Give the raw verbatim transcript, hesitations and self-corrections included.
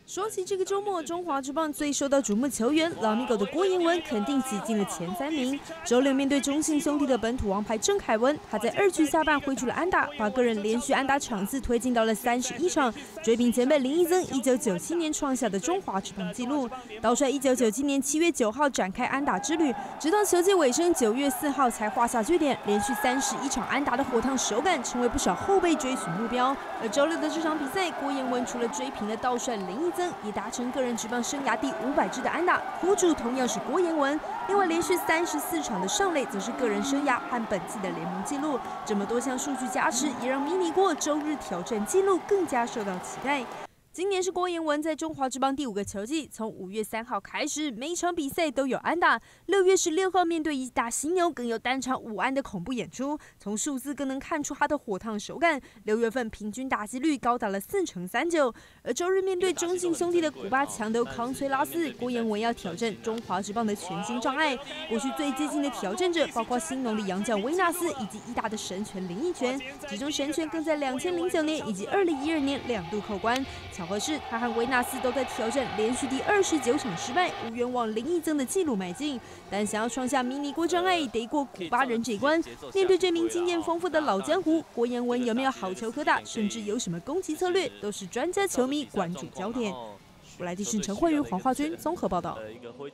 说起这个周末中华职棒最受到瞩目球员老米狗的郭彦文，肯定挤进了前三名。周六面对中信兄弟的本土王牌郑凯文，他在二局下半挥出了安打，把个人连续安打场次推进到了三十一场，追平前辈林义增一九九七年创下的中华职棒纪录。刀帅一九九七年七月九号展开安打之旅，直到球季尾声九月四号才画下句点，连续三十一场安打的火烫手感，成为不少后辈追寻目标。而周六的这场比赛，郭彦文除了追平了刀帅林义增，也达成个人职棒生涯第五百支的安打，苦主同样是郭彦文。另外，连续三十四场的上垒，则是个人生涯和本季的联盟纪录。这么多项数据加持，也让迷你郭周日挑战纪录更加受到期待。今年是郭彦文在中华职棒第五个球季，从五月三号开始，每一场比赛都有安打。六月十六号面对义大犀牛，更有单场五安的恐怖演出。从数字更能看出他的火烫手感。六月份平均打击率高达了四成三九。而周日面对中信兄弟的古巴强斗康崔拉斯，郭彦文要挑战中华职棒的全新障碍。过去最接近的挑战者包括兴农的洋将威纳斯以及义大的神拳林义泉，其中神拳更在两千零九年以及二零一二年两度扣关。巧合是，他和维纳斯都在挑战连续第二十九场失败，无缘往林义增的纪录迈进。但想要创下迷你郭障碍，得过古巴人这一关。面对这名经验丰富的老江湖，郭彦文有没有好球可打，甚至有什么攻击策略，都是专家球迷关注焦点。我来地讯陈慧瑜、黄化君综合报道。